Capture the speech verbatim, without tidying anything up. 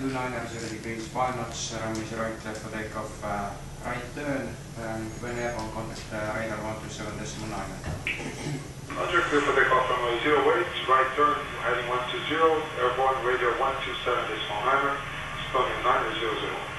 two niner zero degrees, five knots, runway zero eight left for takeoff, uh, right turn, um, when airborne contact uh, radar one two seven point nine. Roger, clear for takeoff runway zero eight, right turn, heading one two zero, airborne radar one two seven point nine, Estonian nine zero zero.